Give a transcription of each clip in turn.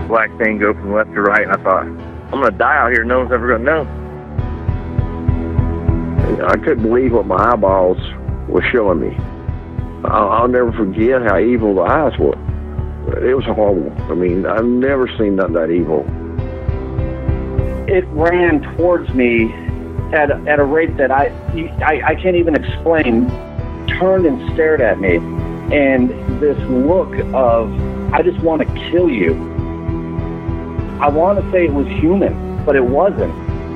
black thing go from left to right, and I thought, I'm going to die out here. No one's ever going to know. I couldn't believe what my eyeballs were showing me. I'll never forget how evil the eyes were. It was horrible. I mean, I've never seen nothing that evil. It ran towards me at a rate that I can't even explain. Turned and stared at me, and this look of, I just want to kill you. I want to say it was human, but it wasn't.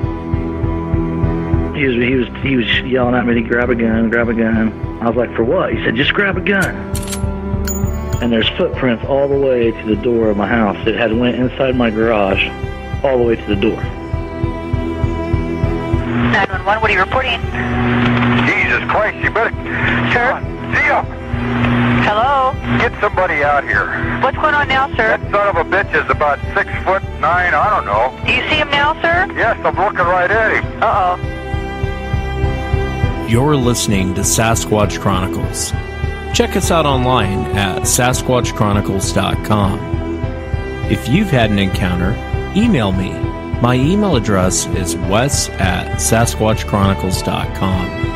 He was yelling at me to grab a gun, grab a gun. I was like, for what? He said, just grab a gun. And there's footprints all the way to the door of my house. It had went inside my garage, all the way to the door. 911, what are you reporting? Jesus Christ, you better... Sir? Zia! Hello? Get somebody out here. What's going on now, sir? That son of a bitch is about 6'9", I don't know. Do you see him now, sir? Yes, I'm looking right at him. Uh-oh. You're listening to Sasquatch Chronicles. Check us out online at sasquatchchronicles.com. If you've had an encounter, email me. My email address is wes@sasquatchchronicles.com.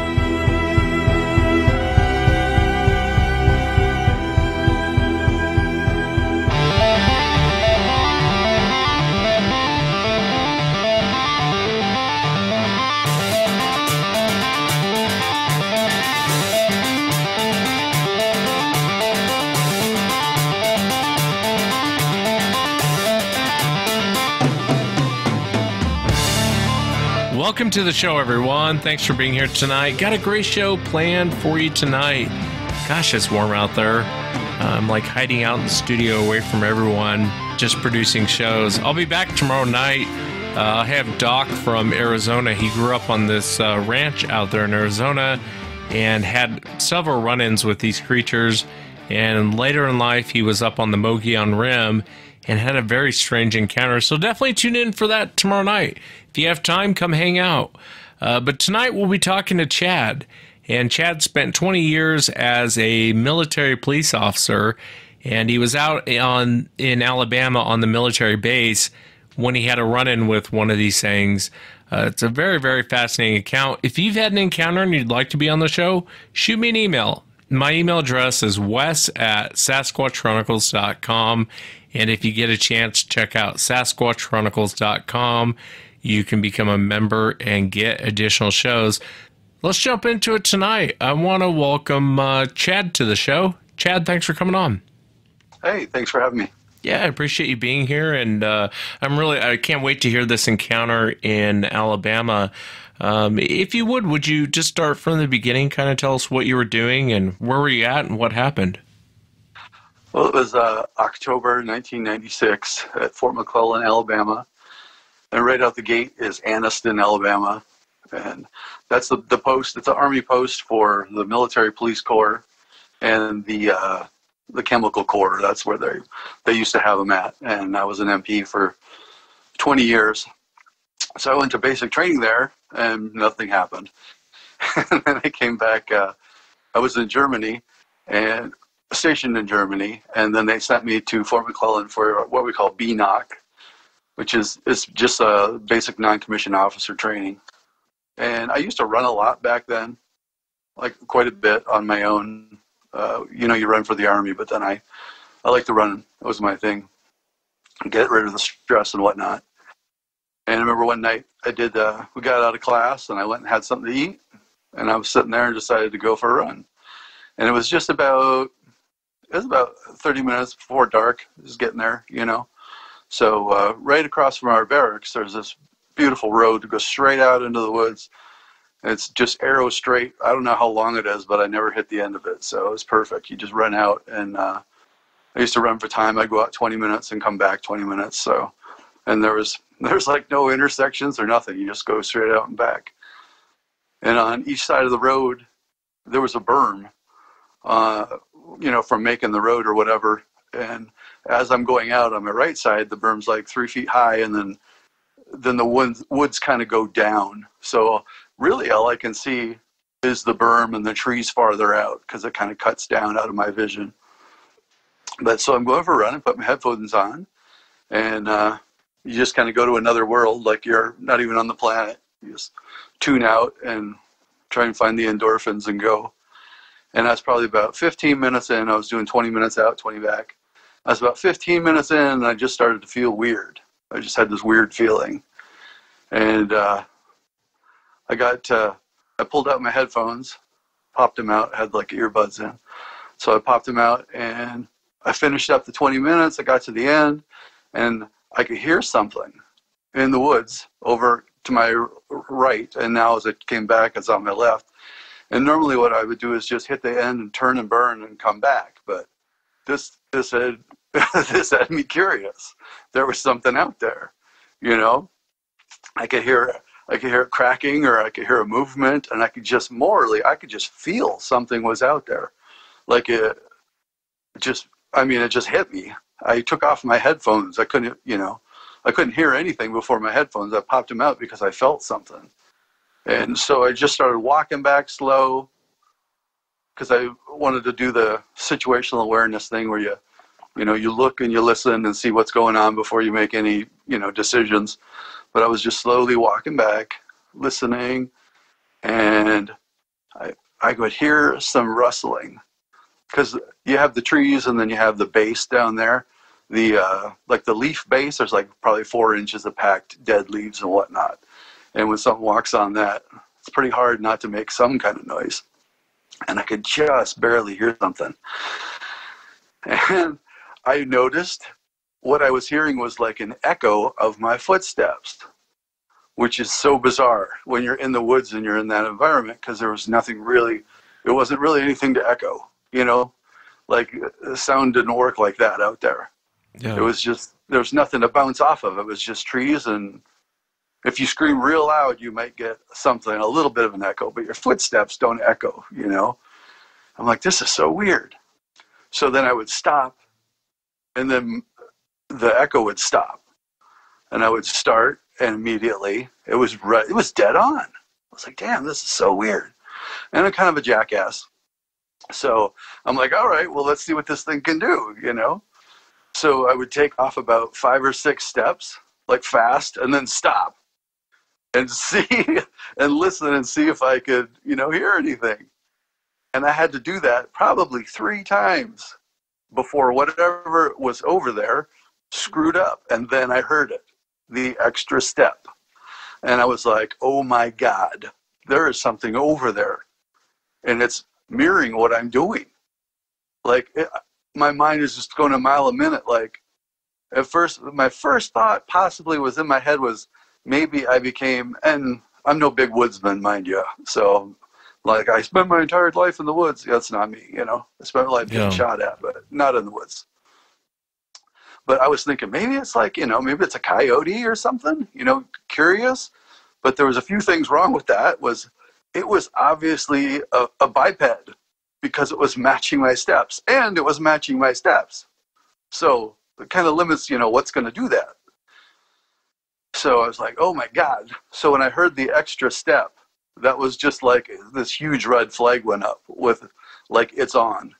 Welcome to the show, everyone. Thanks for being here tonight. Got a great show planned for you tonight. Gosh, it's warm out there. I'm like hiding out in the studio away from everyone, just producing shows. I'll be back tomorrow night. I have Doc from Arizona. He grew up on this ranch out there in Arizona and had several run-ins with these creatures. And later in life, he was up on the Mogollon Rim and had a very strange encounter. So definitely tune in for that tomorrow night. If you have time, come hang out. But tonight we'll be talking to Chad. And Chad spent 20 years as a military police officer. And he was out in Alabama on the military base when he had a run-in with one of these things. It's a very, very fascinating account. If you've had an encounter and you'd like to be on the show, shoot me an email. My email address is wes@sasquatchchronicles.com. And if you get a chance, check out sasquatchchronicles.com. You can become a member and get additional shows. Let's jump into it tonight. I want to welcome Chad to the show. Chad, thanks for coming on. Hey, thanks for having me. Yeah, I appreciate you being here, and I can't wait to hear this encounter in Alabama. If you would you just start from the beginning, kind of tell us what you were doing and where were you at and what happened? Well, it was October 1996 at Fort McClellan, Alabama. And right out the gate is Anniston, Alabama. And that's the post. It's an Army post for the Military Police Corps and the Chemical Corps. That's where they used to have them at. And I was an MP for 20 years. So I went to basic training there, and nothing happened. And then I came back. I was in Germany, and stationed in Germany, and then they sent me to Fort McClellan for what we call BNOC, which is just a basic non-commissioned officer training. And I used to run a lot back then, like quite a bit on my own. You run for the Army, but then I like to run. That was my thing. Get rid of the stress and whatnot. And I remember one night we got out of class and I went and had something to eat, and I was sitting there and decided to go for a run. And it was just about 30 minutes before dark. Just getting there, So right across from our barracks, there's this beautiful road that goes straight out into the woods. It's just arrow straight. I don't know how long it is, but I never hit the end of it. So it was perfect. You just run out, and I used to run for time. I'd go out 20 minutes and come back 20 minutes. So, and there's like no intersections or nothing. You just go straight out and back. And on each side of the road, there was a berm, from making the road or whatever. And as I'm going out on my right side, the berm's like 3 feet high, and then the woods kind of go down. So really all I can see is the berm and the trees farther out because it kind of cuts down out of my vision. But so I'm going for a run and put my headphones on, And you just kind of go to another world, like you're not even on the planet. You just tune out and try and find the endorphins and go. And I was probably about 15 minutes in. I was doing 20 minutes out, 20 back. I was about 15 minutes in, and I just started to feel weird. I just had this weird feeling. And I pulled out my headphones, popped them out, had like earbuds in. So I popped them out, and I finished up the 20 minutes. I got to the end, and I could hear something in the woods over to my right. And now as it came back, it's on my left. And normally what I would do is just hit the end and turn and burn and come back. But this had this had me curious. There was something out there, you know. I could hear it cracking, or I could hear a movement, and I could just feel something was out there. Like it just hit me. I took off my headphones. I couldn't hear anything before my headphones. I popped them out because I felt something. And so I just started walking back slow, because I wanted to do the situational awareness thing where you look and you listen and see what's going on before you make any, decisions. But I was just slowly walking back, listening, and I could hear some rustling, because you have the trees and then you have the base down there. The leaf base, there's like probably 4 inches of packed dead leaves and whatnot. And when someone walks on that, it's pretty hard not to make some kind of noise. And I could just barely hear something. And I noticed what I was hearing was like an echo of my footsteps, which is so bizarre when you're in the woods and you're in that environment, because there was nothing really, it wasn't really anything to echo, like the sound didn't work like that out there. Yeah. It was just, there was nothing to bounce off of. It was just trees, and if you scream real loud, you might get something, a little bit of an echo, but your footsteps don't echo, I'm like, this is so weird. So then I would stop, and then the echo would stop, and I would start, and immediately it was dead on. I was like, damn, this is so weird. And I'm kind of a jackass. So I'm like, all right, well, let's see what this thing can do, So I would take off about 5 or 6 steps, like fast, and then stop and see and listen and see if I could, hear anything. And I had to do that probably 3 times before whatever was over there screwed up. And then I heard it, the extra step. And I was like, oh my God, there is something over there. And it's mirroring what I'm doing. Like, my mind is just going a mile a minute. Like, at first, my first thought possibly was in my head was, maybe I became, and I'm no big woodsman, mind you. So, like, I spent my entire life in the woods. That's not me, I spent my life getting shot at, but not in the woods. But I was thinking, maybe it's like, maybe it's a coyote or something, curious. But there was a few things wrong with that. It was obviously a biped, because it was matching my steps, and it was matching my steps. So it kind of limits, what's going to do that. So I was like, oh my God. So when I heard the extra step, that was just like this huge red flag went up with like, it's on,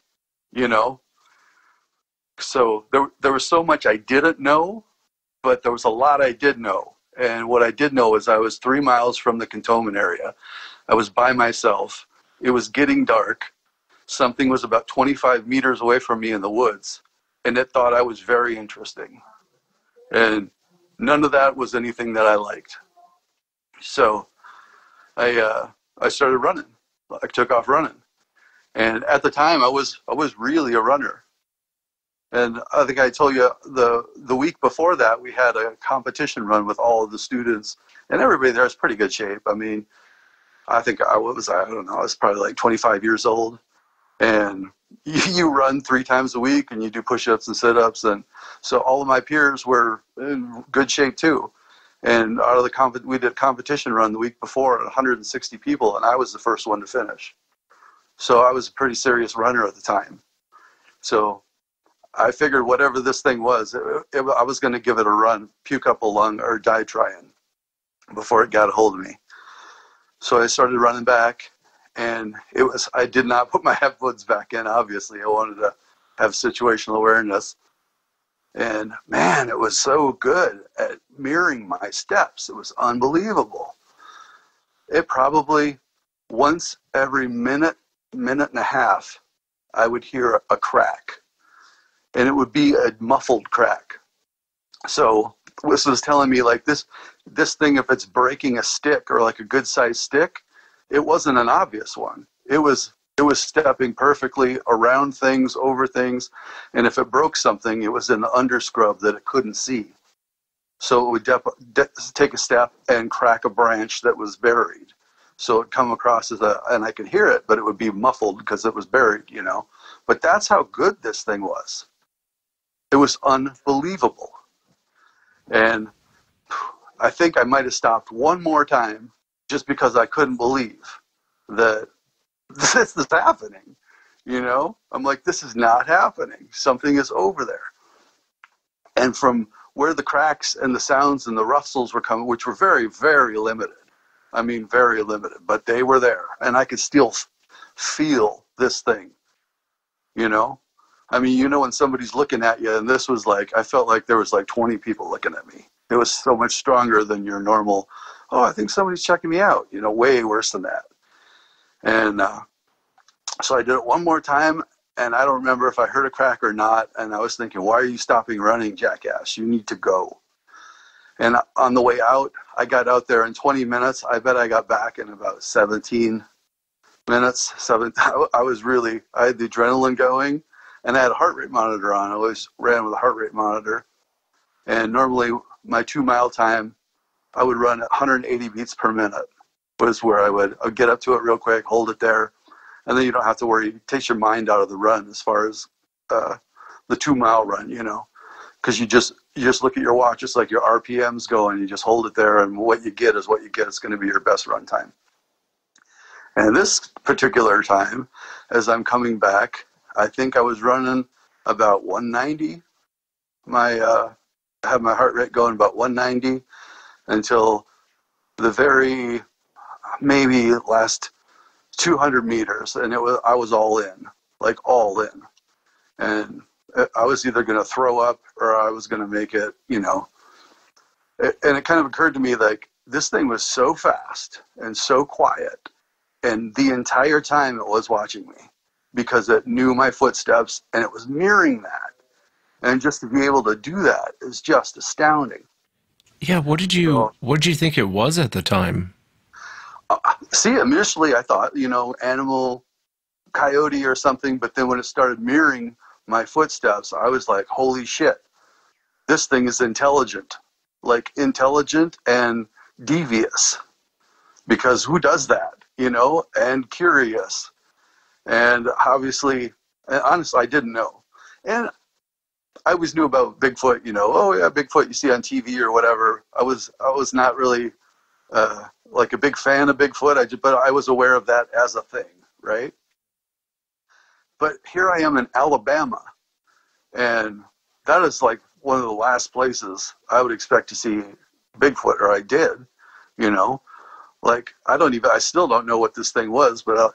So there was so much I didn't know, but there was a lot I did know. And what I did know is I was 3 miles from the cantonment area. I was by myself. It was getting dark. Something was about 25 meters away from me in the woods, and it thought I was very interesting. And none of that was anything that I liked. So I started running. I took off running. And at the time, I was really a runner. And I think I told you the week before that, we had a competition run with all of the students, and everybody there was pretty good shape. I mean, I think I was probably like 25 years old. And you run 3 times a week, and you do push-ups and sit-ups. And so all of my peers were in good shape too. And out of we did a competition run the week before, 160 people, and I was the first one to finish. So I was a pretty serious runner at the time. So I figured whatever this thing was, I was going to give it a run, puke up a lung, or die trying before it got a hold of me. So I started running back. And I did not put my headphones back in, obviously. I wanted to have situational awareness. And man, it was so good at mirroring my steps. It was unbelievable. It probably once every minute and a half, I would hear a crack, and it would be a muffled crack. So this was telling me like this thing, if it's breaking a stick or like a good sized stick, it wasn't an obvious one. It was stepping perfectly around things, over things, and if it broke something, it was in the underscrub that it couldn't see. So it would take a step and crack a branch that was buried. So it'd come across and I could hear it, but it would be muffled because it was buried, you know. But that's how good this thing was. It was unbelievable. And I think I might have stopped one more time just because I couldn't believe that this is happening. You know, I'm like, this is not happening. Something is over there. And from where the cracks and the sounds and the rustles were coming, which were very, very limited. I mean, very limited, but they were there. And I could still feel this thing, you know? I mean, you know, when somebody's looking at you, and this was like, I felt like there was like 20 people looking at me. It was so much stronger than your normal, oh, I think somebody's checking me out, you know, way worse than that. And so I did it one more time, and I don't remember if I heard a crack or not. And I was thinking, why are you stopping running, jackass? You need to go. And on the way out, I got out there in 20 minutes. I bet I got back in about 17 minutes. I had the adrenaline going, and I had a heart rate monitor on. I always ran with a heart rate monitor. And normally my 2-mile time, I would run at 180 beats per minute was where I'd get up to it real quick, hold it there. And then you don't have to worry. It takes your mind out of the run as far as the 2-mile run, you know, because you just look at your watch. It's like your RPMs go, and you just hold it there, and what you get is what you get. It's going to be your best run time. And this particular time, as I'm coming back, I think I was running about 190. I had my heart rate going about 190 until the very maybe last 200 meters, and I was all in, like all in. And I was either going to throw up or I was going to make it, you know. And it kind of occurred to me, like, this thing was so fast and so quiet, and the entire time it was watching me because it knew my footsteps and it was mirroring that. And just to be able to do that is just astounding. Yeah, what did you think it was at the time? See, initially I thought, you know, animal, coyote or something, but then when it started mirroring my footsteps, I was like, holy shit, this thing is intelligent. Like, intelligent and devious. Because who does that, you know? And curious. And obviously, and honestly, I didn't know. And I always knew about Bigfoot, you know, oh yeah, Bigfoot you see on TV or whatever. I was not really like a big fan of Bigfoot, but I was aware of that as a thing, right? But here I am in Alabama, and that is like one of the last places I would expect to see Bigfoot, or I did, you know. Like, I still don't know what this thing was, but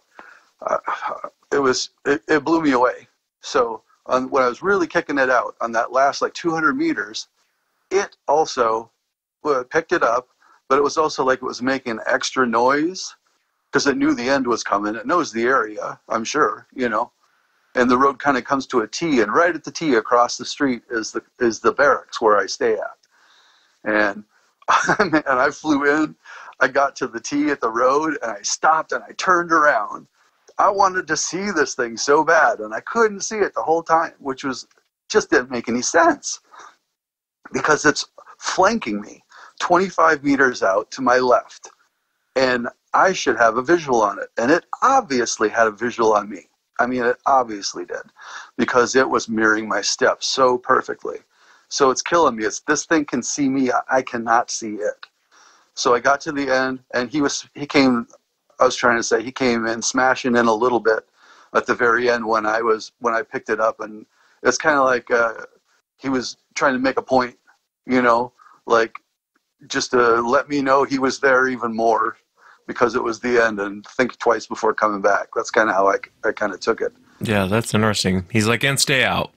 it blew me away. So when I was really kicking it out on that last like 200 meters, it also picked it up, but it was also like it was making extra noise because it knew the end was coming. It knows the area, I'm sure, you know. And the road kind of comes to a T, and right at the T across the street is the barracks where I stay at. And I flew in. I got to the T at the road, and I stopped, and I turned around. I wanted to see this thing so bad, and I couldn't see it the whole time, which just didn't make any sense because it's flanking me 25 meters out to my left, and I should have a visual on it. And it obviously had a visual on me. I mean, it obviously did, because it was mirroring my steps so perfectly. So it's killing me. This thing can see me. I cannot see it. So I got to the end, and he came in smashing in a little bit at the very end when I picked it up. And it's kind of like he was trying to make a point, you know, like just to let me know he was there even more, because it was the end, and think twice before coming back. That's kind of how I kind of took it. Yeah, that's interesting. He's like, and stay out.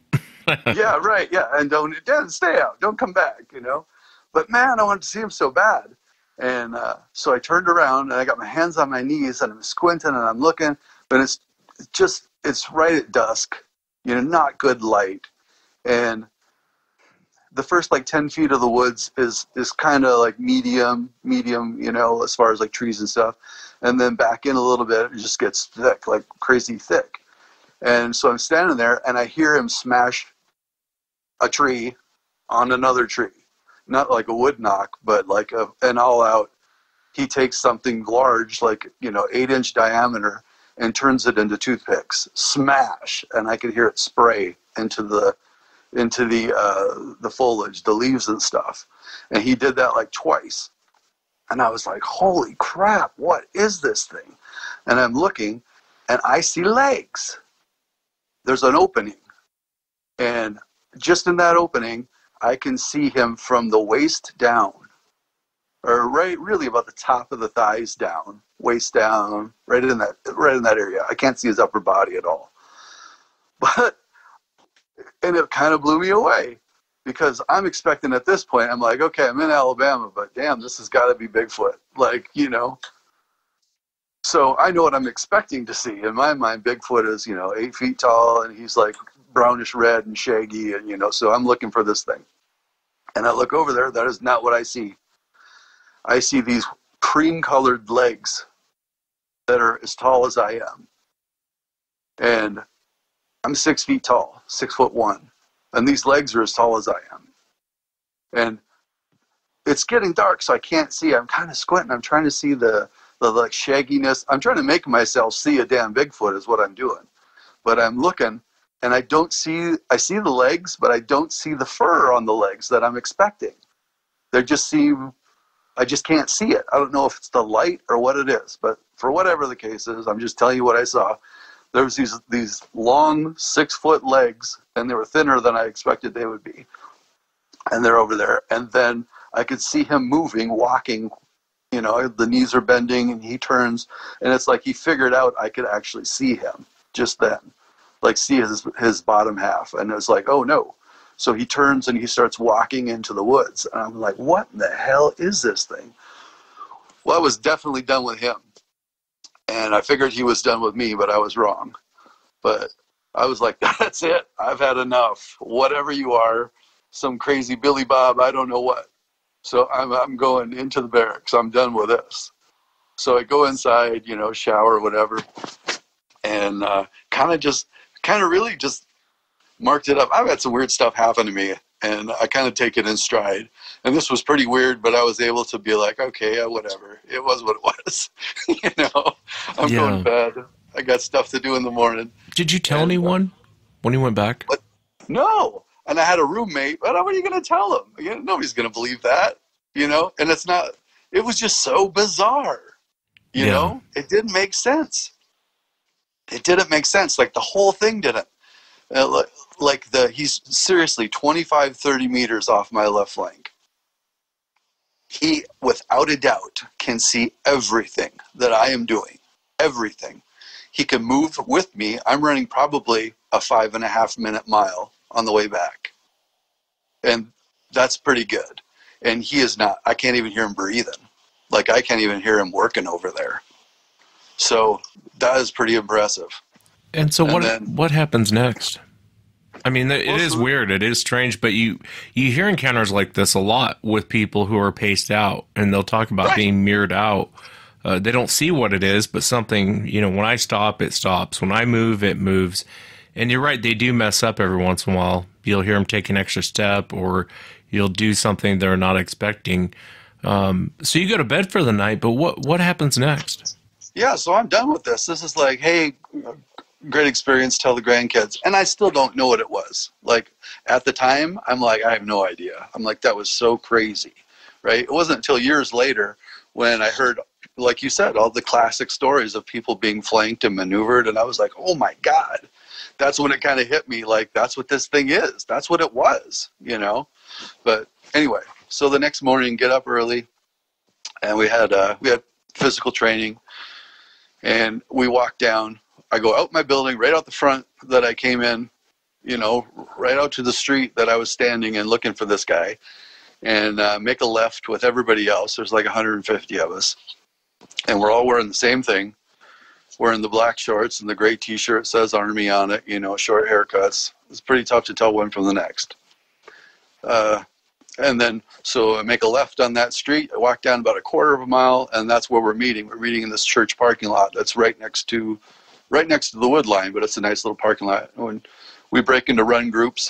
Yeah, right. Yeah, and don't stay out. Don't come back. But man, I wanted to see him so bad, and so I turned around and I got my hands on my knees and I'm squinting and I'm looking, but it's right at dusk, not good light, and the first like 10 feet of the woods is kind of like medium, as far as like trees and stuff, and then back in a little bit it just gets thick, like crazy thick. And so I'm standing there and I hear him smash a tree on another tree. Not like a wood knock, but like an all out. He takes something large, like, 8-inch diameter, and turns it into toothpicks. Smash! And I could hear it spray into the foliage, the leaves and stuff. And he did that like twice. And I was like, holy crap, what is this thing? And I'm looking and I see legs. There's an opening. And just in that opening, I can see him from the waist down, or really about the top of the thighs down, waist down, right in that area. I can't see his upper body at all. And it kind of blew me away, because I'm expecting at this point, I'm like, okay, I'm in Alabama, but damn, this has got to be Bigfoot. Like, So I know what I'm expecting to see. In my mind, Bigfoot is, 8 feet tall, and he's like brownish red and shaggy, and, so I'm looking for this thing. And I look over there, that is not what I see. I see these cream-colored legs that are as tall as I am. And I'm 6 feet tall, 6'1", and these legs are as tall as I am. And it's getting dark, so I can't see. I'm kind of squinting. I'm trying to see the like shagginess. I'm trying to make myself see a damn Bigfoot is what I'm doing. But I'm looking, and I see the legs, but I don't see the fur on the legs that I'm expecting. I just can't see it. I don't know if it's the light or what it is, but for whatever the case is, I'm just telling you what I saw. There was these long 6-foot legs, and they were thinner than I expected they would be. And they're over there. And then I could see him moving, walking, the knees are bending, and he turns, and it's like he figured out I could actually see him just then, like see his bottom half. And it was like, oh no. So he turns and he starts walking into the woods. And I'm like, what in the hell is this thing? Well, I was definitely done with him. And I figured he was done with me, but I was wrong. But I was like, that's it. I've had enough. Whatever you are, some crazy Billy Bob, I don't know what. So I'm going into the barracks. I'm done with this. So I go inside, shower, whatever, and kind of really just marked it up. I've had some weird stuff happen to me, and I kind of take it in stride. And this was pretty weird, but I was able to be like, okay, whatever. It was what it was. I'm going to bed. I got stuff to do in the morning. Did you tell anyone when you went back? But, no. And I had a roommate, but what are you going to tell him? Nobody's going to believe that, And it's not, it was just so bizarre, you know? It didn't make sense. It didn't make sense. Like the whole thing didn't. He's seriously 25, 30 meters off my left flank. He, without a doubt, can see everything that I am doing. Everything. He can move with me. I'm running probably a 5.5-minute mile on the way back. And that's pretty good. And he is not. I can't even hear him breathing. Like, I can't even hear him working over there. So that is pretty impressive. And so what happens next? I mean, it is weird. It is strange, but you hear encounters like this a lot with people who are paced out, and they'll talk about being mirrored out. They don't see what it is, but something, when I stop, it stops. When I move, it moves. And you're right, they do mess up every once in a while. You'll hear them take an extra step, or you'll do something they're not expecting. So you go to bed for the night, but what happens next? Yeah, so I'm done with this. This is like, hey, great experience, tell the grandkids. And I still don't know what it was. Like, at the time, I'm like, I have no idea. I'm like, that was so crazy, right? It wasn't until years later when I heard, like you said, all the classic stories of people being flanked and maneuvered, and I was like, oh my God. That's when it kind of hit me, like, that's what this thing is. That's what it was, But anyway, so the next morning, get up early, and we had physical training, and we walked down. I go out my building, right out the front that I came in, right out to the street that I was standing in looking for this guy, and make a left with everybody else. There's like 150 of us, and we're all wearing the same thing. Wearing the black shorts and the gray T-shirt says Army on it, short haircuts. It's pretty tough to tell one from the next. And then, so I make a left on that street. I walk down about a quarter of a mile, and that's where we're meeting. We're meeting in this church parking lot that's right next to the wood line, but it's a nice little parking lot. When we break into run groups,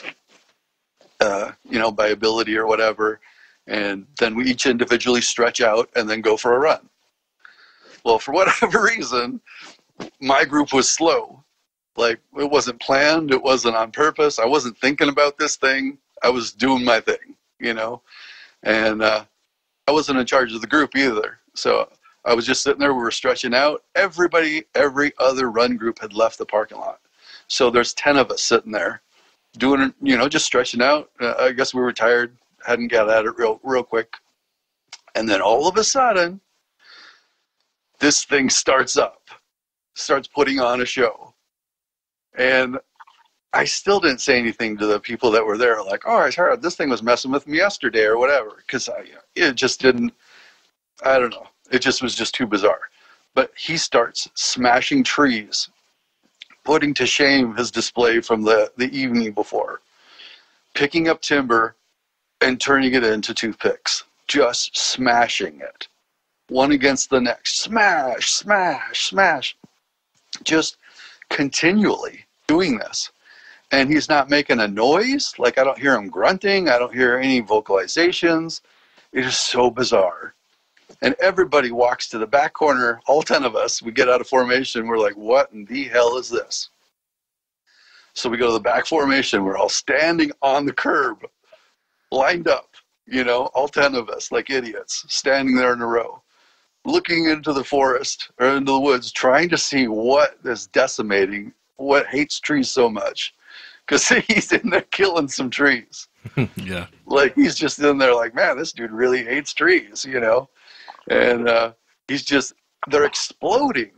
by ability or whatever, and then we each individually stretch out and then go for a run. Well, for whatever reason, my group was slow. Like, it wasn't planned. It wasn't on purpose. I wasn't thinking about this thing. I was doing my thing, and I wasn't in charge of the group either. So I was just sitting there. We were stretching out. Every other run group had left the parking lot. So there's 10 of us sitting there doing, just stretching out. I guess we were tired, hadn't got at it real quick. And then all of a sudden, this thing starts putting on a show. And I still didn't say anything to the people that were there, like, oh, I heard this thing was messing with me yesterday or whatever, because it just didn't, I don't know. It just was just too bizarre. But he starts smashing trees, putting to shame his display from the evening before, picking up timber and turning it into toothpicks, just smashing it. One against the next, smash, smash, smash, just continually doing this. And he's not making a noise. Like, I don't hear him grunting. I don't hear any vocalizations. It is so bizarre. And everybody walks to the back corner, all 10 of us. We get out of formation. We're like, what in the hell is this? So we go to the back formation. We're all standing on the curb, lined up, all 10 of us like idiots, standing there in a row, looking into the forest or into the woods, trying to see what is decimating, what hates trees so much. Because he's in there killing some trees. Yeah. Like, he's just in there like, man, this dude really hates trees, And they're exploding.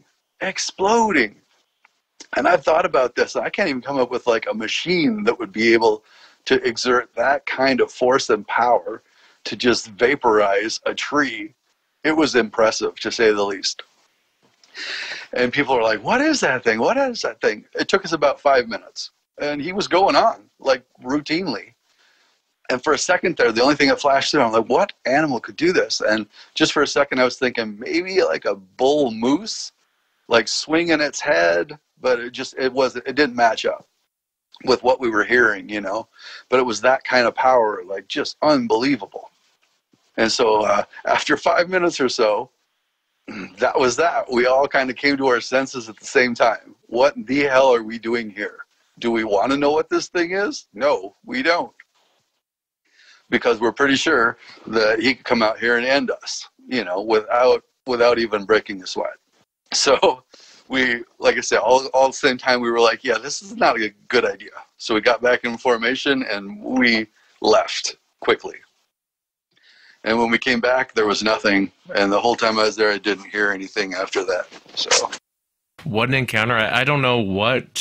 And I've thought about this. I can't even come up with like a machine that would be able to exert that kind of force and power to just vaporize a tree. It was impressive, to say the least. And people are like, what is that thing? What is that thing? It took us about 5 minutes. And he was going on, like, routinely. And for a second there, the only thing that flashed through, I'm like, what animal could do this? And just for a second, I was thinking maybe like a bull moose, like swinging its head. But it didn't match up with what we were hearing, But it was that kind of power, like, just unbelievable. And so after 5 minutes or so, that was that. We all kind of came to our senses at the same time. What the hell are we doing here? Do we want to know what this thing is? No, we don't. Because we're pretty sure that he could come out here and end us, without even breaking a sweat. So we, like I said, all at the same time, we were like, yeah, this is not a good idea. So we got back in formation and we left quickly. And when we came back, there was nothing. And the whole time I was there, I didn't hear anything after that. So, what an encounter. I don't know what,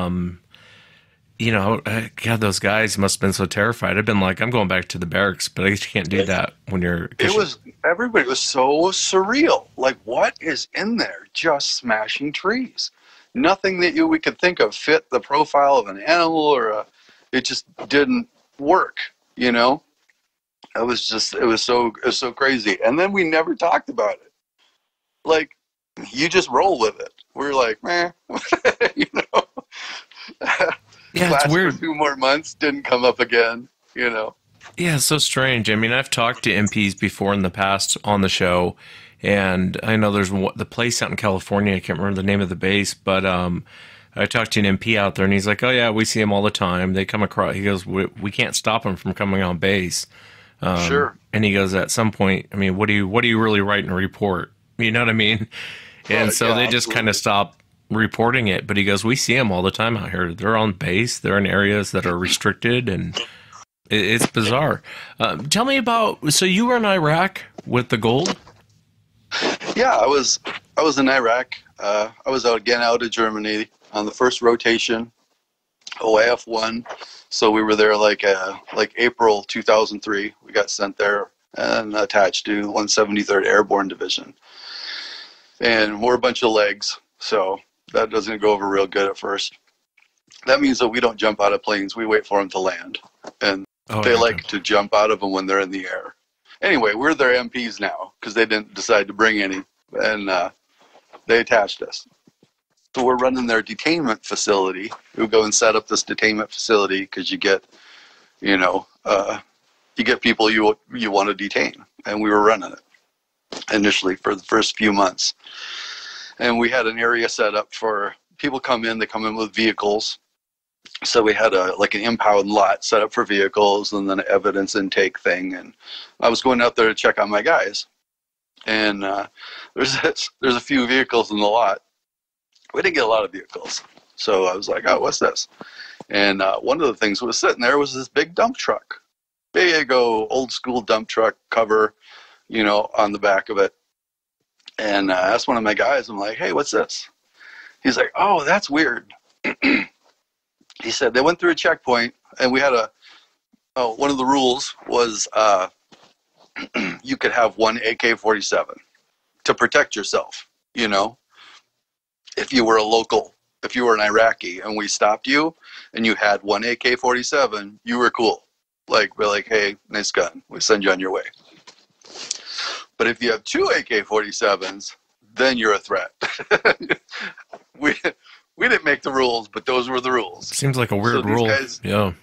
God, those guys must have been so terrified. I've been like, I'm going back to the barracks, but I guess you can't do that when you're... Everybody was so surreal. Like, what is in there? Just smashing trees. Nothing that we could think of fit the profile of an animal it just didn't work, It was so crazy. And then we never talked about it. Like, you just roll with it. We're like, meh, Yeah, it's weird. For 2 more months, didn't come up again, Yeah, it's so strange. I mean, I've talked to MPs before in the past on the show, and I know there's the place out in California. I can't remember the name of the base, but I talked to an MP out there, and he's like, oh, yeah, we see them all the time. They come across. He goes, we can't stop them from coming on base. Sure. And he goes, at some point, I mean, what do you really write in a report? You know what I mean? And so they just kind of stop reporting it. But he goes, we see them all the time out here. They're on base. They're in areas that are restricted, and it's bizarre. Tell me about, so you were in Iraq with the gold? Yeah, I was in Iraq. I was out of Germany on the first rotation. OIF-1. So we were there like April 2003. We got sent there and attached to 173rd Airborne Division. And we're a bunch of legs, so that doesn't go over real good at first. That means that we don't jump out of planes. We wait for them to land. And they like to jump out of them when they're in the air. Anyway, we're their MPs now because they didn't decide to bring any. And they attached us. So we're running their detainment facility. We go and set up this detainment facility because you get people you want to detain. And we were running it initially for the first few months. And we had an area set up for people they come in with vehicles. So we had an impound lot set up for vehicles and then an evidence intake thing. And I was going out there to check on my guys. And there's a few vehicles in the lot. We didn't get a lot of vehicles. So I was like, oh, what's this? And one of the things that was sitting there was this big dump truck. Big old school dump truck cover, on the back of it. And I asked one of my guys, I'm like, hey, what's this? He's like, oh, that's weird. He said they went through a checkpoint and we had one of the rules was you could have one AK-47 to protect yourself, if you were a local, if you were an Iraqi and we stopped you and you had one AK-47, you were cool. We're like, hey, nice gun. We send you on your way. But if you have two AK-47s, then you're a threat. We didn't make the rules, but those were the rules. Seems like a weird rule. Yeah.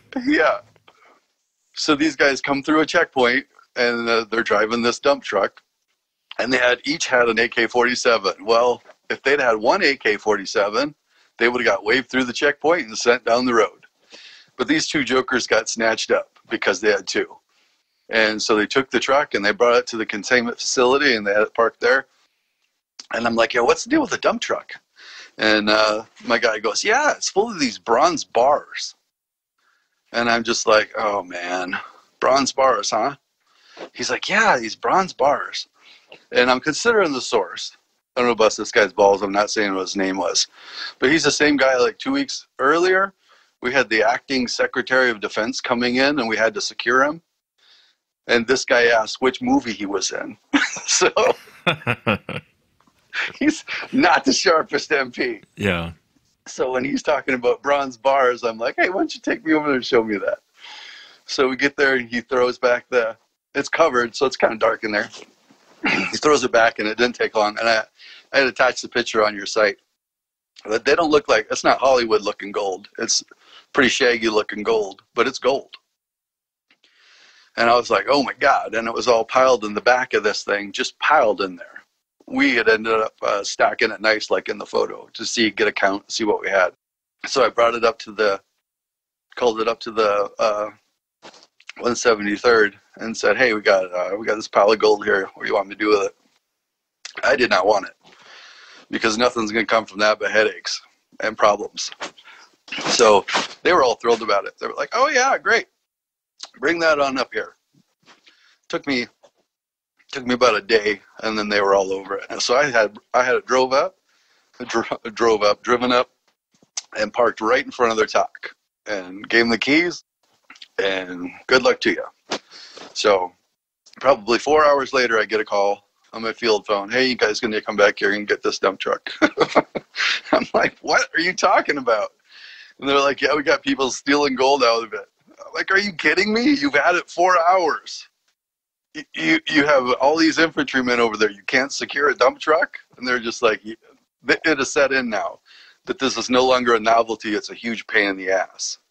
So these guys come through a checkpoint, and they're driving this dump truck, and they each had an AK-47. Well, if they'd had one AK-47, they would have got waved through the checkpoint and sent down the road. But these two jokers got snatched up because they had two. And so they took the truck and they brought it to the containment facility and they had it parked there. And I'm like, yeah, what's the deal with the dump truck? And my guy goes, yeah, it's full of these bronze bars. And I'm just like, oh, man, bronze bars, huh? He's like, yeah, these bronze bars. And I'm considering the source. I don't know about this guy's balls. I'm not saying what his name was. But he's the same guy 2 weeks earlier. We had the acting Secretary of Defense coming in and we had to secure him. And this guy asked which movie he was in. So he's not the sharpest MP. Yeah. So when he's talking about bronze bars, I'm like, hey, why don't you take me over there and show me that? So we get there and he throws back it's covered, so it's kind of dark in there. He throws it back and it didn't take long. And I had attached the picture on your site. They don't look like, it's not Hollywood looking gold. It's pretty shaggy looking gold, but it's gold. And I was like, oh my God. And it was all piled in the back of this thing, just piled in there. We had ended up stacking it nice, like in the photo, to get a count, see what we had. So I brought it up to called it up to the 173rd and said, hey, we got this pile of gold here. What do you want me to do with it? I did not want it because nothing's going to come from that but headaches and problems. So they were all thrilled about it. They were like, oh yeah, great. Bring that on up here. Took me about a day, and then they were all over it. And so I had it driven up, and parked right in front of their talk, and gave them the keys, and good luck to you. So probably 4 hours later, I get a call on my field phone. Hey, you guys going to come back here and get this dump truck? I'm like, what are you talking about? And they're like, yeah, we got people stealing gold out of it. I'm like, are you kidding me? You've had it 4 hours. You have all these infantrymen over there. You can't secure a dump truck? And they're just like, it has set in now that this is no longer a novelty. It's a huge pain in the ass,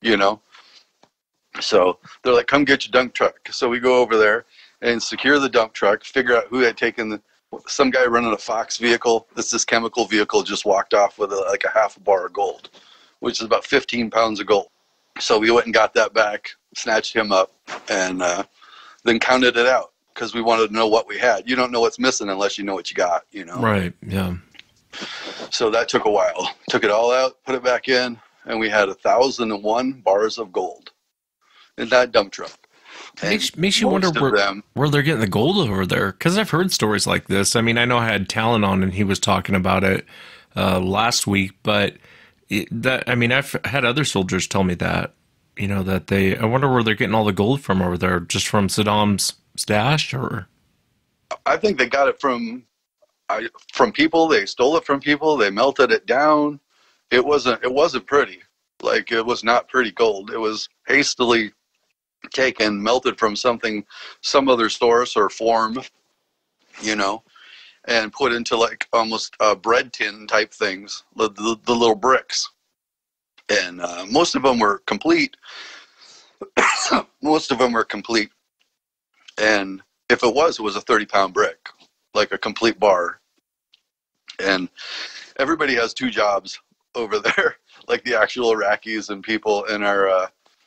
So they're like, come get your dump truck. So we go over there and secure the dump truck, figure out who had taken some guy running a Fox vehicle. This chemical vehicle just walked off with a half a bar of gold, which is about 15 pounds of gold. So we went and got that back, snatched him up, and then counted it out because we wanted to know what we had. You don't know what's missing unless you know what you got, Right, yeah. So that took a while. Took it all out, put it back in, and we had 1,001 bars of gold in that dump truck. Makes you wonder where they're getting the gold over there, because I've heard stories like this. I mean, I know I had Talon on and he was talking about it last week, but I mean, I've had other soldiers tell me that, that I wonder where they're getting all the gold from over there, just from Saddam's stash, or? I think they got it from people. They stole it from people. They melted it down. It wasn't pretty. Like, it was not pretty gold. It was hastily taken, melted from some other source or form, and put into like almost bread tin type things, the little bricks. And most of them were complete. Most of them were complete. And if it was a 30-pound brick, like a complete bar. And everybody has two jobs over there, like the actual Iraqis and people. And our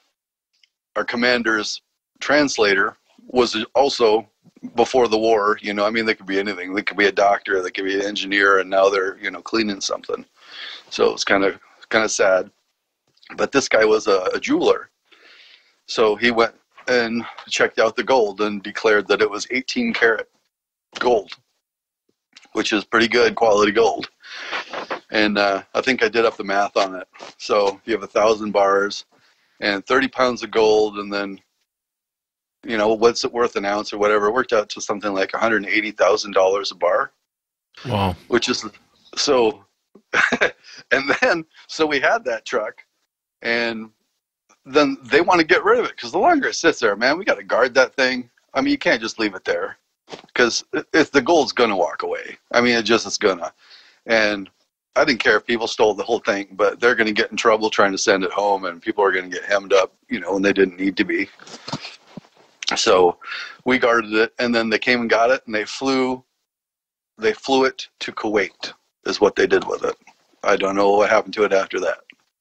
commander's translator was also, before the war, I mean, they could be anything. They could be a doctor, they could be an engineer, and now they're, cleaning something. So it's kind of sad. But this guy was a jeweler. So he went and checked out the gold and declared that it was 18 karat gold, which is pretty good quality gold. And I think I did up the math on it. So you have 1,000 bars and 30 pounds of gold, and then, what's it worth an ounce or whatever? It worked out to something like $180,000 a bar. Wow. Which is so, and then, so we had that truck, and then they want to get rid of it, because the longer it sits there, man, we got to guard that thing. I mean, you can't just leave it there, because if the gold's going to walk away. I mean, it's going to. And I didn't care if people stole the whole thing, but they're going to get in trouble trying to send it home, and people are going to get hemmed up, when they didn't need to be. So we guarded it, and then they came and got it, and they flew it to Kuwait, is what they did with it. I don't know what happened to it after that.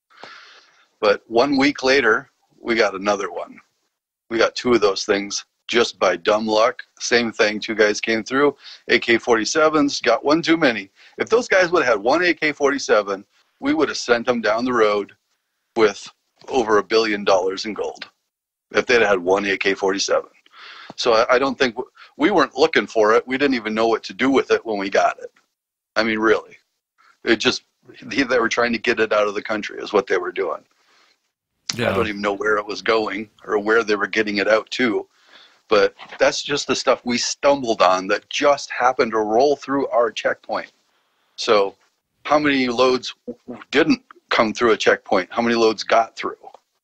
But 1 week later, we got another one. We got two of those things just by dumb luck. Same thing, two guys came through, AK-47s, got one too many. If those guys would have had one AK-47, we would have sent them down the road with over $1 billion in gold, if they'd had one AK-47. So I don't think, we weren't looking for it. We didn't even know what to do with it when we got it. I mean, really. They were trying to get it out of the country is what they were doing. Yeah. I don't even know where it was going or where they were getting it out to. But that's just the stuff we stumbled on that just happened to roll through our checkpoint. So how many loads didn't come through a checkpoint? How many loads got through?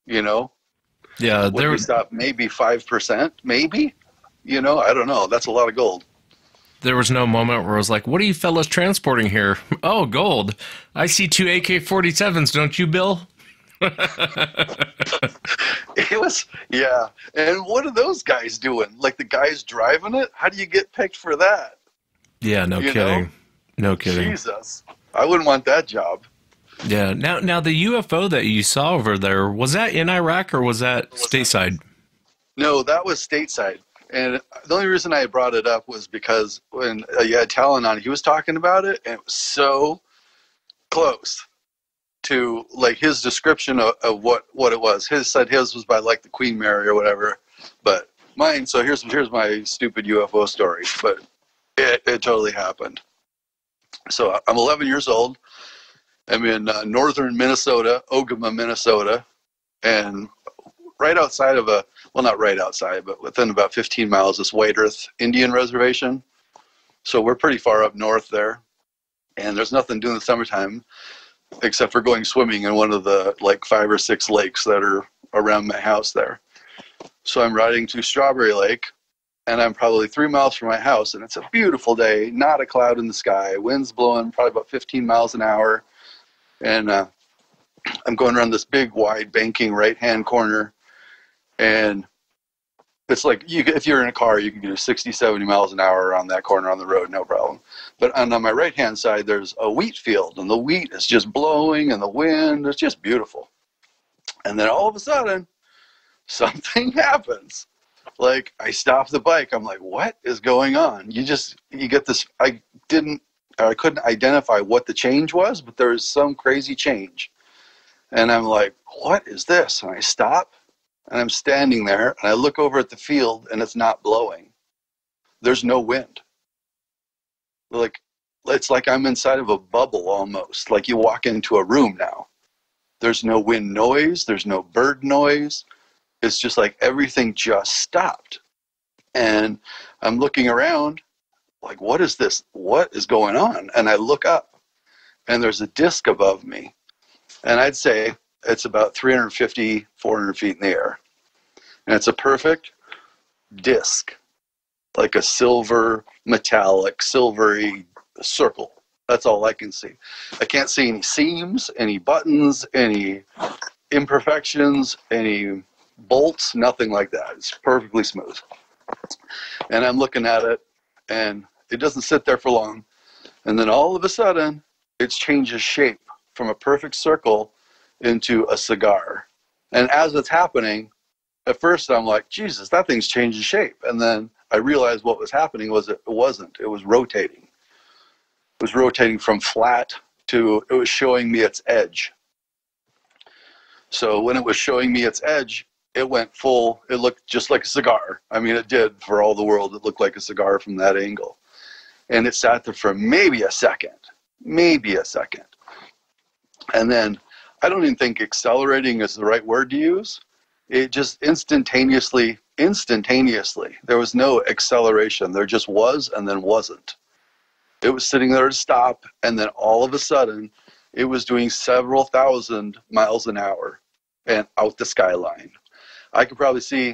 Yeah, we stopped maybe 5%, maybe? I don't know. That's a lot of gold. There was no moment where I was like, what are you fellas transporting here? Oh, gold. I see two AK-47s, don't you, Bill? It was, yeah. And what are those guys doing? Like, the guys driving it? How do you get picked for that? Yeah, no kidding. No kidding. Jesus. I wouldn't want that job. Yeah. Now the UFO that you saw over there, was that in Iraq or was that stateside? No, that was stateside. And the only reason I brought it up was because when you had Talon on, he was talking about it, and it was so close to like his description of what it was. His was by like the Queen Mary or whatever, but mine. So here's my stupid UFO story, but it totally happened. So I'm 11 years old. I'm in northern Minnesota, Ogama, Minnesota, and right outside of not right outside, but within about 15 miles, this White Earth Indian reservation. So we're pretty far up north there, and there's nothing to do in the summertime except for going swimming in one of the like 5 or 6 lakes that are around my house there. So I'm riding to Strawberry Lake, and I'm probably 3 miles from my house, and it's a beautiful day, not a cloud in the sky, wind's blowing probably about 15 miles an hour, and I'm going around this big, wide, banking right-hand corner, and it's like, if you're in a car, you can do 60, 70 miles an hour around that corner on the road, no problem. But on my right-hand side, there's a wheat field, and the wheat is just blowing, and the wind, it's just beautiful. And then all of a sudden, something happens. Like, I stop the bike. I'm like, what is going on? You get this, I couldn't identify what the change was, but there was some crazy change. And I'm like, what is this? And I stop, and I'm standing there, and I look over at the field, and it's not blowing. There's no wind. Like, it's like I'm inside of a bubble almost. Like you walk into a room now. There's no wind noise. There's no bird noise. It's just like everything just stopped. And I'm looking around like, what is this? What is going on? And I look up, and there's a disc above me. And I'd say it's about 350, 400 feet in the air. And it's a perfect disc, like a silver, metallic, silvery circle. That's all I can see. I can't see any seams, any buttons, any imperfections, any bolts, nothing like that. It's perfectly smooth. And I'm looking at it, and it doesn't sit there for long. And then all of a sudden, it changes shape from a perfect circle into a cigar. And as it's happening, at first I'm like, Jesus, that thing's changing shape. And then I realized what was happening was it wasn't. It was rotating. It was rotating from flat to, it was showing me its edge. So when it was showing me its edge, it went full, it looked just like a cigar. I mean, it did for all the world. It looked like a cigar from that angle. And it sat there for maybe a second. And then I don't even think accelerating is the right word to use. It just instantaneously, there was no acceleration. There just was and then wasn't. It was sitting there to stop, and then all of a sudden, it was doing several thousand miles an hour and out the skyline. I could probably see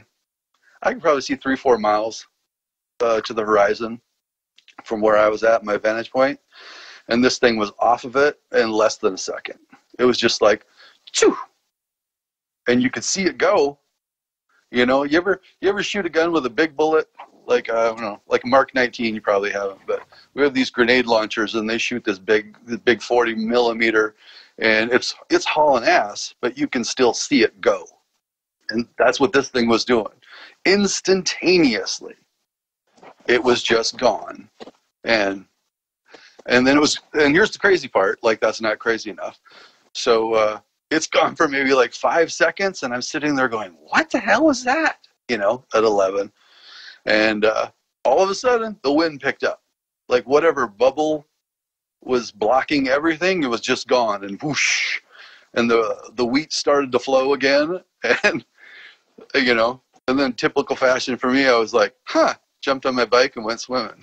3-4 miles to the horizon from where I was at my vantage point, and this thing was off of it in less than a second. It was just like, choo, and you could see it go. You know, you ever shoot a gun with a big bullet? Like, I don't know, like a Mark 19, you probably haven't, but we have these grenade launchers, and they shoot this big 40 millimeter, and it's hauling ass, but you can still see it go. And that's what this thing was doing. Instantaneously, it was just gone. And then it was, and here's the crazy part, like that's not crazy enough. So it's gone for maybe like 5 seconds, and I'm sitting there going, what the hell was that? You know, at 11. And all of a sudden, the wind picked up. Like whatever bubble was blocking everything, it was just gone, and whoosh. And the wheat started to flow again, and, you know, and then typical fashion for me, I was like, jumped on my bike and went swimming.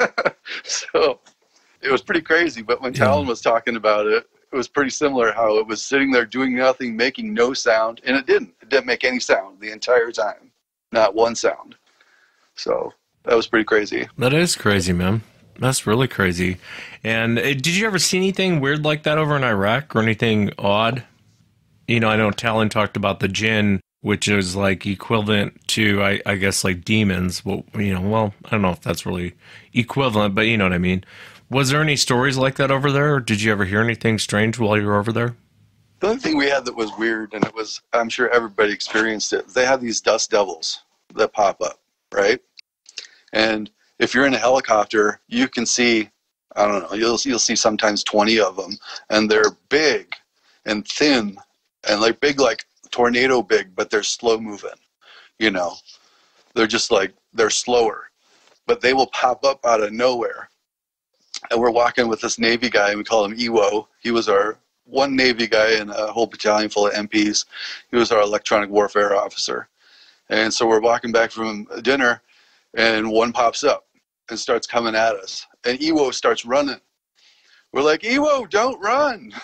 So it was pretty crazy. But when Talon was talking about it, it was pretty similar how it was sitting there doing nothing, making no sound, and it didn't make any sound the entire time. Not one sound. So that was pretty crazy. That is crazy, man. That's really crazy. And did you ever see anything weird like that over in Iraq or anything odd? You know, I know Talon talked about the jinn, which is like equivalent to, I guess, like demons. Well, you know, well, I don't know if that's really equivalent, but you know what I mean. Was there any stories like that over there, or did you ever hear anything strange while you were over there? The only thing we had that was weird, and it was, I'm sure everybody experienced it, they have these dust devils that pop up, right? And if you're in a helicopter, you can see, I don't know, you'll see sometimes 20 of them, and they're big and thin and like big, like tornado big, but they're slow moving, you know. They're just like, they're slower, but they will pop up out of nowhere. And we're walking with this Navy guy, and we call him Ewo. He was our one Navy guy in a whole battalion full of MPs. He was our electronic warfare officer. And so we're walking back from dinner, and one pops up and starts coming at us. And Ewo starts running. We're like, Ewo, don't run.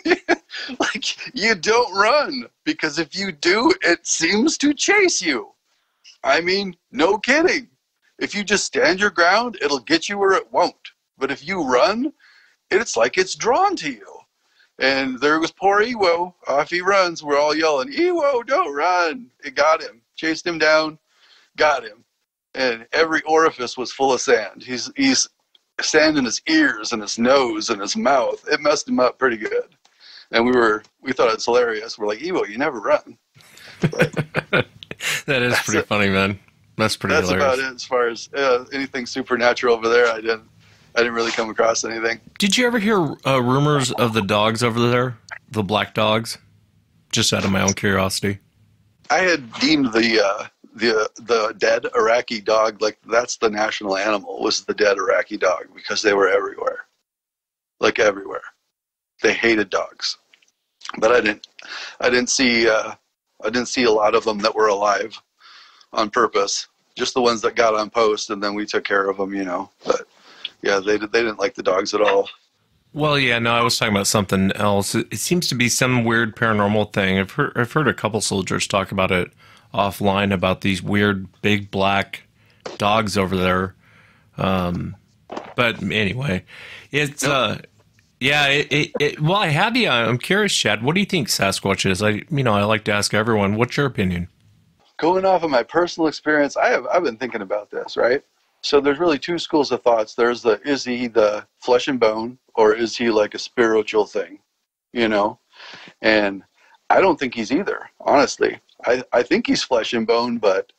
Like, you don't run, because if you do, it seems to chase you. I mean, no kidding. If you just stand your ground, it'll get you where it won't. But if you run, it's like it's drawn to you. And there was poor Ewo. Off he runs. We're all yelling, Ewo, don't run. It got him. Chased him down. Got him. And every orifice was full of sand. He's sand in his ears and his nose and his mouth. It messed him up pretty good. And we thought it's hilarious. We're like, Ewo, you never run. But that is pretty funny, man. That's pretty hilarious. That's about it as far as anything supernatural over there. I didn't really come across anything. Did you ever hear rumors of the dogs over there? The black dogs? Just out of my own curiosity. I had deemed the dead Iraqi dog, like that's the national animal, was the dead Iraqi dog, because they were everywhere. Like everywhere. They hated dogs. but I didn't see a lot of them that were alive on purpose. Just the ones that got on post, and then we took care of them, But yeah, they didn't like the dogs at all. Well, yeah, no, I was talking about something else. It seems to be some weird paranormal thing. I've heard a couple soldiers talk about it offline, about these weird big black dogs over there. But anyway, it's yeah. Well, I have you. I'm curious, Chad. What do you think Sasquatch is? I like to ask everyone. What's your opinion? Going off of my personal experience, I've been thinking about this, right? So there's really two schools of thoughts. There's is he the flesh and bone, or is he like a spiritual thing, And I don't think he's either, honestly. I think he's flesh and bone, but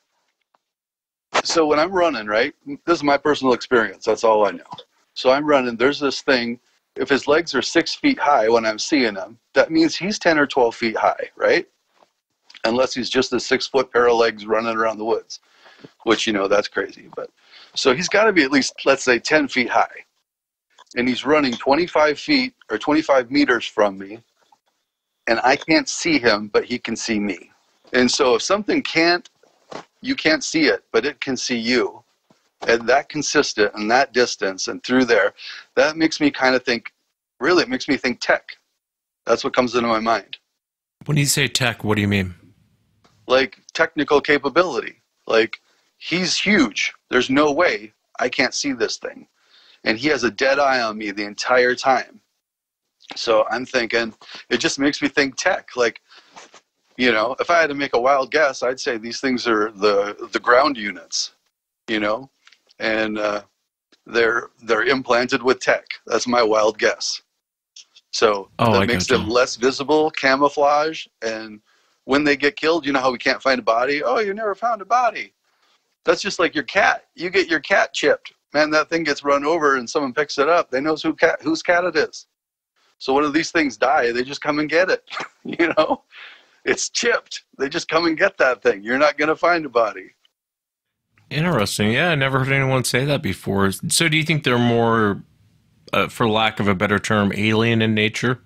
so when I'm running, right, this is my personal experience. That's all I know. So I'm running. There's this thing. If his legs are 6 feet high when I'm seeing him, that means he's 10 or 12 feet high, right? Unless he's just a 6 foot pair of legs running around the woods, which, that's crazy. But so he's got to be at least, let's say, 10 feet high. And he's running 25 feet or 25 meters from me. And I can't see him, but he can see me. And so if something you can't see it, but it can see you, and that consistent and that distance and through there, that makes me kind of think, really, it makes me think tech. That's what comes into my mind. When you say tech, what do you mean? Like technical capability. Like, he's huge. There's no way I can't see this thing. And he has a dead eye on me the entire time. So I'm thinking, it just makes me think tech. Like, if I had to make a wild guess, I'd say these things are the ground units, and they're implanted with tech. That's my wild guess. So that makes them less visible, camouflage, and when they get killed, you know how we can't find a body? Oh, you never found a body. That's just like your cat. You get your cat chipped. Man, that thing gets run over and someone picks it up. They know whose cat it is. So when these things die, they just come and get it. It's chipped. They just come and get that thing. You're not going to find a body. Interesting. Yeah, I never heard anyone say that before. So do you think they're more, for lack of a better term, alien in nature?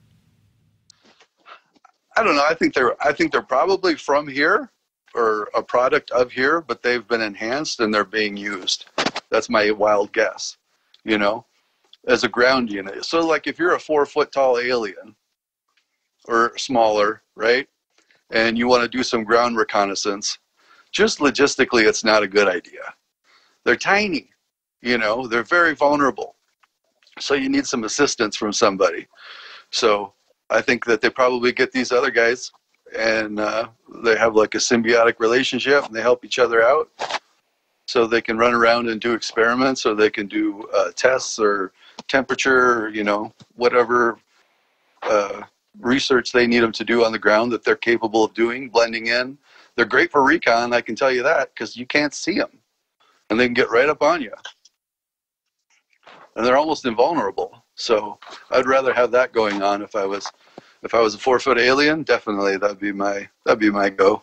I don't know. I think they're probably from here or a product of here, but they've been enhanced and they're being used. That's my wild guess, as a ground unit. So like if you're a 4 foot tall alien or smaller, right? And you want to do some ground reconnaissance, just logistically, it's not a good idea. They're tiny, they're very vulnerable. So you need some assistance from somebody. So I think that they probably get these other guys and they have like a symbiotic relationship and they help each other out. So they can run around and do experiments, or they can do tests or temperature, whatever research they need them to do on the ground that they're capable of doing, blending in. They're great for recon, I can tell you that, because you can't see them. And they can get right up on you. And they're almost invulnerable. So I'd rather have that going on if I was a 4 foot alien. Definitely, that'd be my go.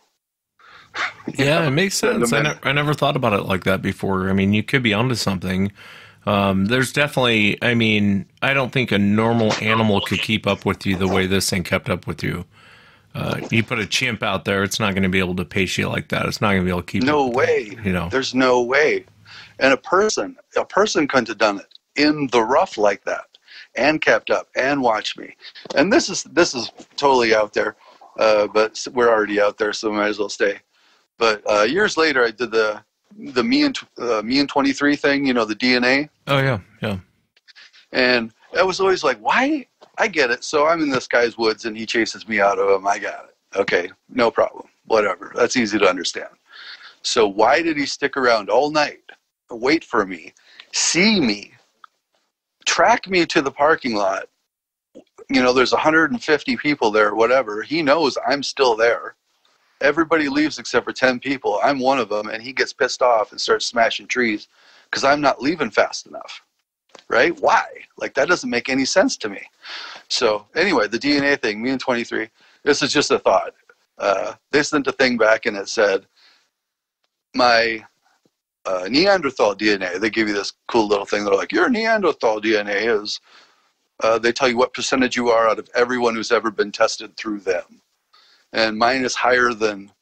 Yeah, it makes sense. I never thought about it like that before. I mean, you could be onto something. There's definitely, I don't think a normal animal could keep up with you the way this thing kept up with you. You put a chimp out there, it's not going to be able to pace you like that. It's not going to be able to keep No up way. There's no way. And a person couldn't have done it in the rough like that and kept up and watched me. And this is totally out there, but we're already out there, so we might as well stay. But years later, I did the me and 23 thing, the DNA. Oh, yeah. And I was always like, why? I get it. So I'm in this guy's woods, and he chases me out of them. I got it. Okay, no problem. Whatever. That's easy to understand. So why did he stick around all night, wait for me, see me, track me to the parking lot? There's 150 people there, whatever. He knows I'm still there. Everybody leaves except for 10 people. I'm one of them, and he gets pissed off and starts smashing trees because I'm not leaving fast enough, right? Why? Like, that doesn't make any sense to me. So anyway, the DNA thing, me and 23, this is just a thought. They sent a thing back, and it said, my Neanderthal DNA, they give you this cool little thing. They're like, your Neanderthal DNA is they tell you what percentage you are out of everyone who's ever been tested through them. And mine is higher than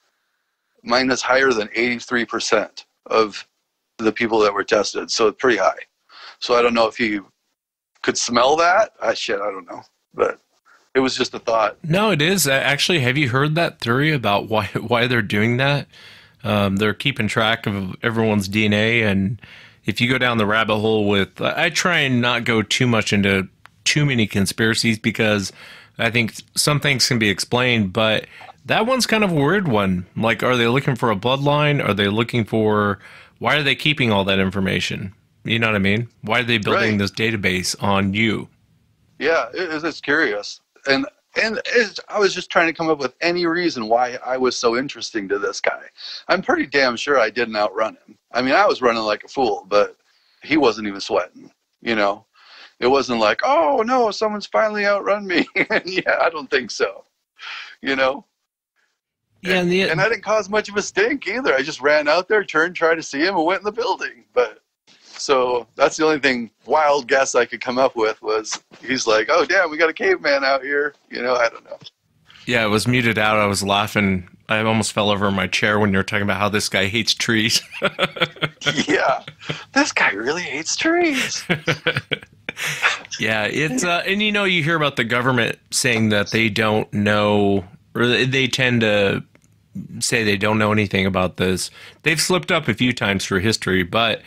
83% of the people that were tested. So it's pretty high. So I don't know if you could smell that. I don't know. But it was just a thought. No, it is. Actually, have you heard that theory about why they're doing that? They're keeping track of everyone's DNA, and if you go down the rabbit hole with, I try and not go too much into too many conspiracies because I think some things can be explained, but that one's kind of a weird one. Like, are they looking for a bloodline? Are they looking for, why are they keeping all that information? You know what I mean? Why are they building this database on you? Yeah, it's curious. And I was just trying to come up with any reason why I was so interesting to this guy. I'm pretty damn sure I didn't outrun him. I mean, I was running like a fool, but he wasn't even sweating, you know? It wasn't like, oh, no, someone's finally outrun me. Yeah, I don't think so, you know? Yeah, and I didn't cause much of a stink either. I just ran out there, turned, tried to see him, and went in the building. But so that's the only thing, wild guess I could come up with was he's like, oh, damn, we got a caveman out here. You know, I don't know. Yeah, it was muted out. I was laughing. I almost fell over in my chair when you were talking about how this guy hates trees. Yeah, this guy really hates trees. Yeah, it's and you know, you hear about the government saying that they don't know, or they tend to say they don't know anything about this. They've slipped up a few times through history, but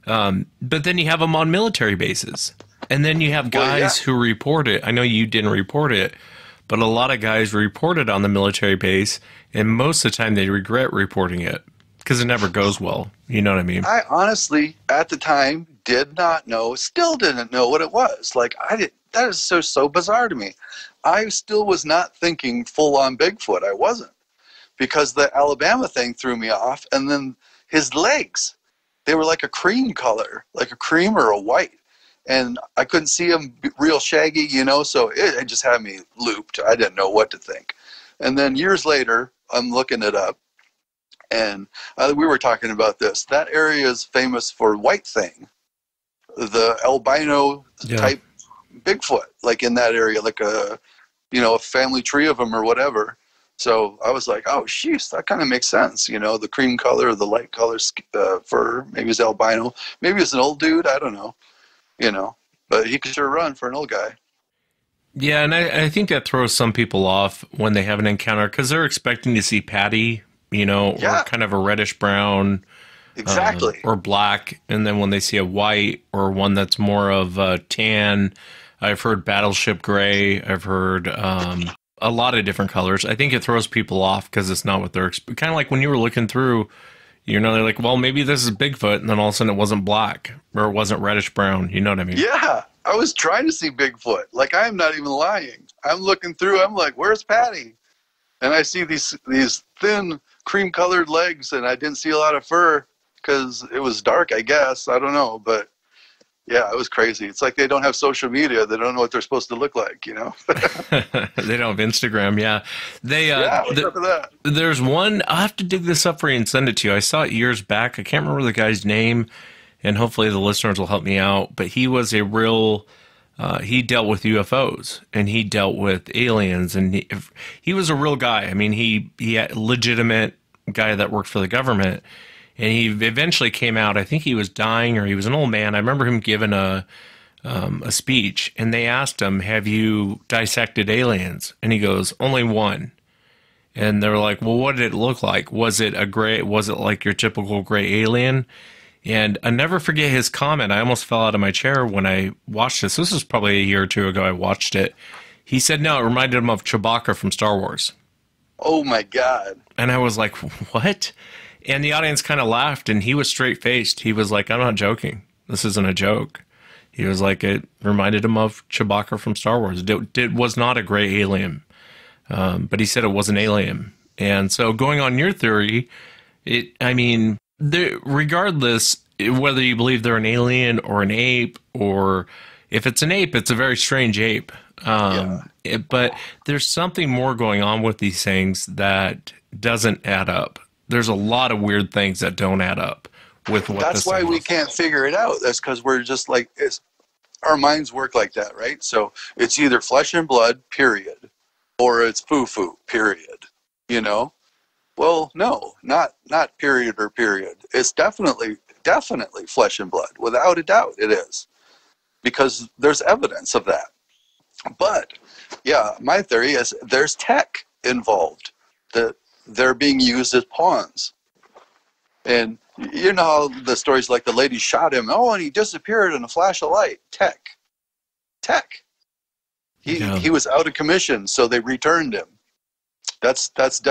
then you have them on military bases, and then you have guys who report it. I know you didn't report it, but a lot of guys report it on the military base, and most of the time they regret reporting it because it never goes well. You know what I mean? I honestly, at the time, did not know, still didn't know what it was. Like, that is so bizarre to me. I still was not thinking full-on Bigfoot. I wasn't. Because the Alabama thing threw me off, and then his legs, they were like a cream color, like a cream or a white. And I couldn't see him real shaggy, you know, so it just had me looped. I didn't know what to think. And then years later, I'm looking it up, and we were talking about this. That area is famous for white thing, the albino type Bigfoot, like in that area, like a family tree of them or whatever. So I was like, oh, sheesh, that kind of makes sense. You know, the cream color or the light color fur, maybe it's albino. Maybe it's an old dude. I don't know, you know, but he could sure run for an old guy. Yeah, and I think that throws some people off when they have an encounter because they're expecting to see Patty, you know, or kind of a reddish brown. Exactly. Or black, and then when they see a white or one that's more of a tan, I've heard battleship gray, I've heard a lot of different colors. I think it throws people off because it's not what they're kind of like when you were looking through, you know, they're like, well, maybe this is Bigfoot, and then all of a sudden it wasn't black or it wasn't reddish brown. You know what I mean? Yeah, I was trying to see Bigfoot. Like, I'm not even lying. I'm looking through, I'm like, where's Patty? And I see these thin cream-colored legs, and I didn't see a lot of fur. Because it was dark, I guess. I don't know. But, yeah, it was crazy. It's like they don't have social media. They don't know what they're supposed to look like, you know? They don't have Instagram, yeah. What's up with that? There's one, I'll have to dig this up for you and send it to you. I saw it years back. I can't remember the guy's name, and hopefully the listeners will help me out. But he was a real... he dealt with UFOs, and he dealt with aliens, and he was a real guy. I mean, he had a legitimate guy that worked for the government. And he eventually came out, I think he was dying or he was an old man. I remember him giving a speech, and they asked him, have you dissected aliens? And he goes, only one. And they were like, well, what did it look like? Was it like your typical gray alien? And I never forget his comment. I almost fell out of my chair when I watched this. This was probably a year or two ago I watched it. He said, no, it reminded him of Chewbacca from Star Wars. Oh, my God. And I was like, what? And the audience kind of laughed, and he was straight-faced. He was like, I'm not joking. This isn't a joke. He was like, it reminded him of Chewbacca from Star Wars. It was not a gray alien, but he said it was an alien. And so going on your theory, regardless, whether you believe they're an alien or an ape, or if it's an ape, it's a very strange ape. But there's something more going on with these things that doesn't add up. There's a lot of weird things that don't add up with what. That's why we can't figure it out. That's because we're just like, our minds work like that, right? So it's either flesh and blood, period, or it's foo-foo, period, you know? Well, no, not period or period. It's definitely flesh and blood. Without a doubt, it is. Because there's evidence of that. But, yeah, my theory is there's tech involved. That they're being used as pawns. And you know how the stories like the lady shot him, and he disappeared in a flash of light. Tech. He was out of commission, so they returned him. That's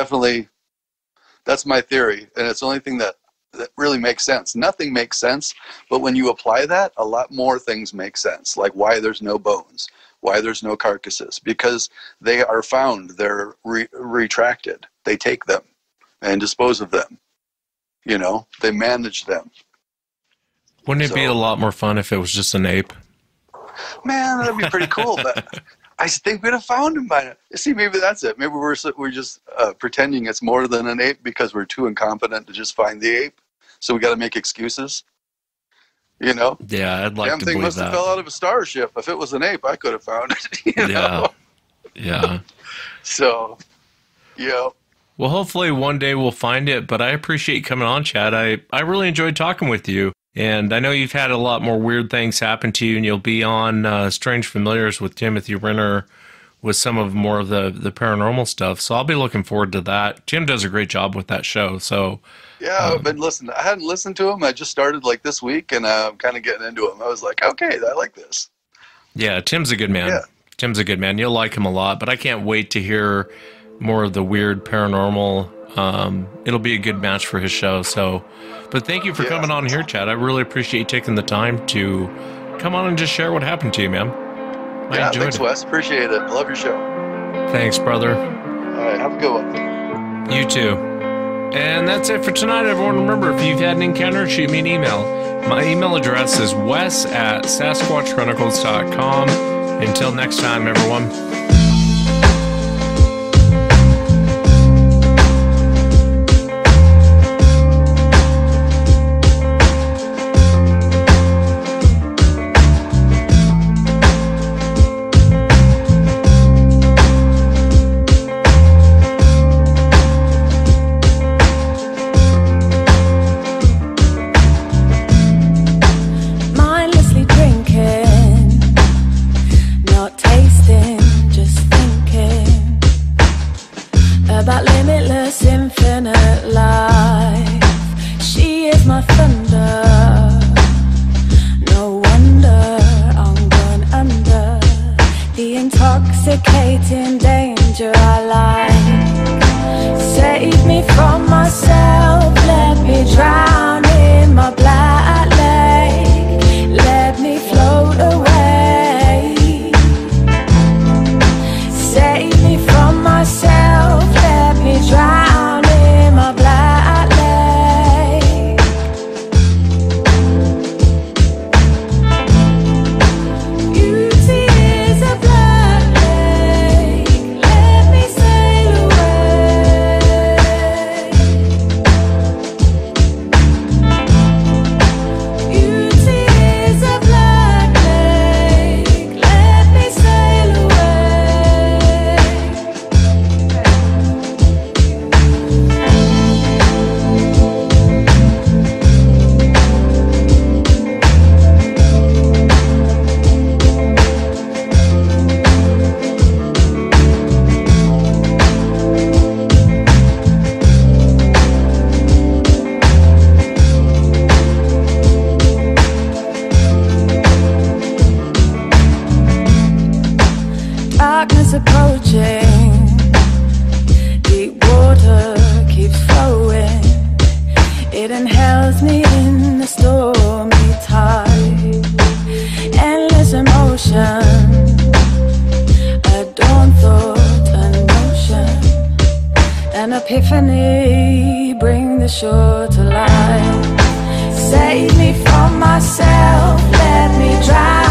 my theory, and it's the only thing that really makes sense. Nothing makes sense, but when you apply that, a lot more things make sense, like why there's no bones, why there's no carcasses, because they are found, they're retracted. They take them and dispose of them. You know, they manage them. Wouldn't it be a lot more fun if it was just an ape? Man, that'd be pretty cool, but I think we'd have found him by now. See, maybe that's it. Maybe we're just pretending it's more than an ape because we're too incompetent to just find the ape. So we got to make excuses. You know? Yeah, I'd like to believe that. Damn thing must have fell out of a starship. If it was an ape, I could have found it. You know? Yeah. So, yeah. Well, hopefully one day we'll find it, but I appreciate you coming on, Chad. I really enjoyed talking with you. And I know you've had a lot more weird things happen to you, and you'll be on Strange Familiars with Timothy Renner with some of more of the paranormal stuff. So I'll be looking forward to that. Tim does a great job with that show. So yeah, I've been listening. I hadn't listened to him. I just started like this week, and I'm kind of getting into him. I was like, okay, I like this. Yeah, Tim's a good man. Yeah. Tim's a good man. You'll like him a lot, but I can't wait to hear more of the weird paranormal. It'll be a good match for his show. So, but thank you for coming on here, Chad. I really appreciate you taking the time to come on and just share what happened to you, man. Thanks, Wes. Appreciate it. Love your show. Thanks, brother. All right, have a good one. You too. And that's it for tonight, everyone. Remember, if you've had an encounter, shoot me an email. My email address is wes@sasquatchchronicles.com. Until next time, everyone. About limitless, infinite life. She is my thunder. No wonder I'm going under the intoxicating danger I like. Save me from myself. Let me drown in my black lake. Let me float away. Save me from myself. Drown in my black lake. Beauty is a black lake. Let me sail away. Beauty is a black lake. Let me sail away. Darkness approaching, deep water keeps flowing. It inhales me in the stormy tide. Endless emotion, a dawn thought, a notion, an epiphany, bring the shore to life. Save me from myself, let me drown